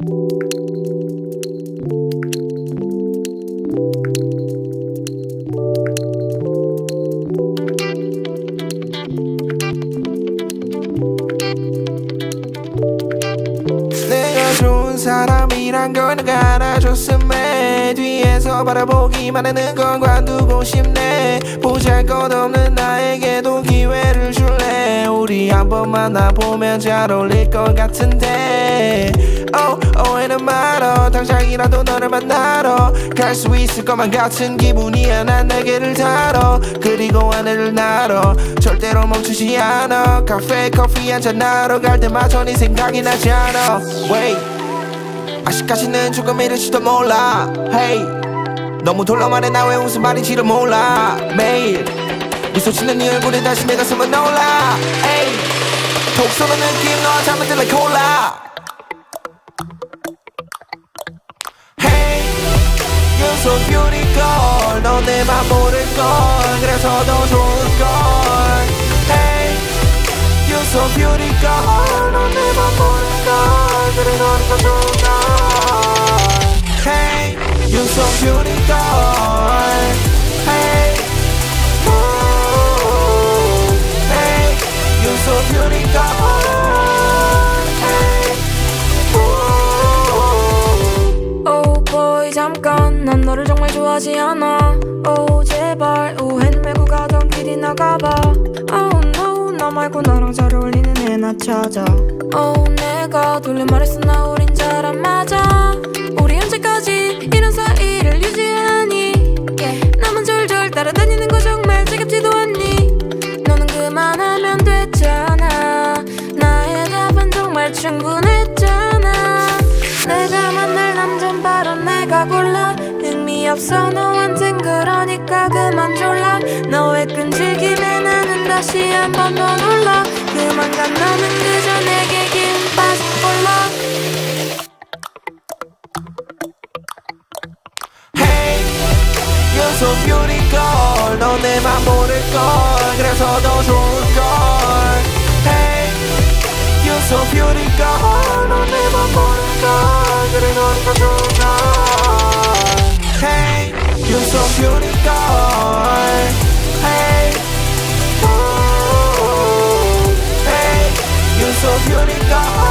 사람이란 걸 내가 알아줬음에 뒤에서 바라보기만 하는 건 관두고 싶네. 보잘것없는 나에게도 기회를 줄래. 우리 한번 만나보면 잘 어울릴 것 같은데. 오해는 말어. 당장이라도 너를 만나러 갈 수 있을 것만 같은 기분이야. 난 날개를 달어 그리고 하늘을 날어 절대로 멈추지 않아. 카페 커피 한잔하러 갈 때마저 네 생각이 나지 않아. Wait, 아직까지는 조금 이를지도 몰라. Hey, 너무 돌로만해. 나 왜 무슨 말인지를 몰라. 매일 미소짓는 네 얼굴에 다시 내 가슴은 놀라. Hey, 톡 쏘는 느낌 너 잠을 들래 콜라. Hey, you're so beautiful. 너 내 맘 모를걸. 그래서 더 좋은걸. Hey, you're so beautiful. 너 내 맘 모를걸. 그래서 더 좋은걸. Hey, you're so beautiful. Hey, ooh, hey, you're so beautiful. Hey, ooh. Oh boy 잠깐 난 너를 정말 좋아하지 않아. Oh 제발 오해는 메고 가던 길이 나가봐. Oh no 나 말고 너랑 잘 어울리는 애 나 찾아. Oh 내가 돌려 말했었나 우린 잘 안 맞아. 우리 언제까지 이런 사이를 유지하니. 나만 졸졸 따라다니는 거 정말 지겹지도 않니. 너는 그만하면 됐잖아. 나의 답은 정말 충분했잖아. 내가 만날 남잔 바로 내가 골라. 의미 없어 너한텐 그러니까 그만 졸라. 너의 끈질김에 나는 다시 한 번 더 놀라. 그만 간 너는 그저 내게 긴 파스폴라. You're so beautiful. 너 내 맘 모를걸. 그래서 더 좋은걸. Hey, you're so beautiful. 너 내 맘 모를걸. 그래서 더 좋은걸. Hey, you're so beautiful. Hey, ooh, hey, you're so beautiful.